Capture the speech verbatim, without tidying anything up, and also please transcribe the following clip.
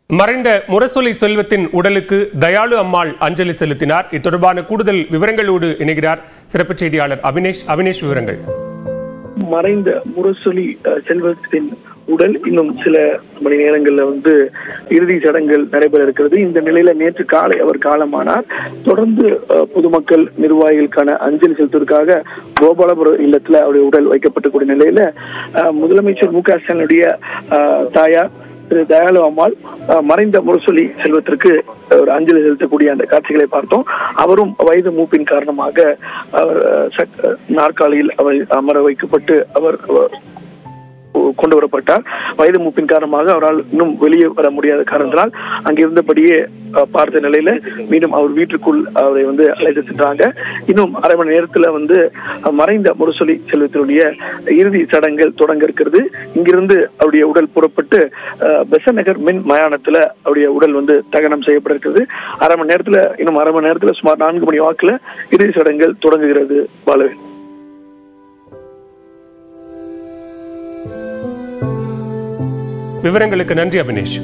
மறைந்த முரசொலி செல்வத்தின் உடலுக்கு தயாளு அம்மாள் அஞ்சலி செலுத்தினார். இத்தொடர்பான கூடுதல் விவரங்களோடு இணைகிறார் சிறப்பு செய்தியாளர் அபினேஷ். அபினேஷ், விவரங்கள். மறைந்த முரசொலி செல்வத்தின் உடல் இன்னும் சில மணி நேரங்கள்ல வந்து இறுதி சடங்குகள் நடைபெற இருக்கிறது. இந்த நிலையில நேற்று காலை அவர் காலமானார். தொடர்ந்து பொதுமக்கள் நிர்வாகிகளுக்கான அஞ்சலி செலுத்துவதற்காக கோபாலபுரம் இல்லத்துல அவருடைய உடல் வைக்கப்பட்டக்கூடிய நிலையில முதலமைச்சர் மு க ஸ்டாலினுடைய தாயார் திரு தயாளு அம்மாள் மறைந்த முரசொலி செல்வத்திற்கு ஒரு அஞ்சலி செலுத்தக்கூடிய அந்த காட்சிகளை பார்த்தோம். அவரும் வயது மூப்பின் காரணமாக அவர் நாற்காலியில் அவர் அமர வைக்கப்பட்டு அவர் கொண்டு வரப்பட்டார். வயது மூப்பின் காரணமாக அவரால் இன்னும் வெளியே வர முடியாத காரணத்தினால் அங்கிருந்தபடியே பார்த்த நிலையில மீண்டும் அவர் வீட்டுக்குள் அவரை வந்து அழைத்து சென்றாங்க. இன்னும் அரை மணி நேரத்துல வந்து மறைந்த முரசொலி செல்வத்தினுடைய இறுதி சடங்குகள் தொடங்க இருக்கிறது. இங்கிருந்து அவருடைய உடல் புறப்பட்டு பெசன் நகர் மின் மயானத்துல அவருடைய உடல் வந்து தகனம் செய்யப்பட இருக்கிறது. அரை மணி நேரத்துல இன்னும் அரை மணி நேரத்துல சுமார் நான்கு மணி வாக்குல இறுதி சடங்குகள் தொடங்குகிறது. பாலவேல், விவரங்களுக்கு நன்றி அபினேஷ்.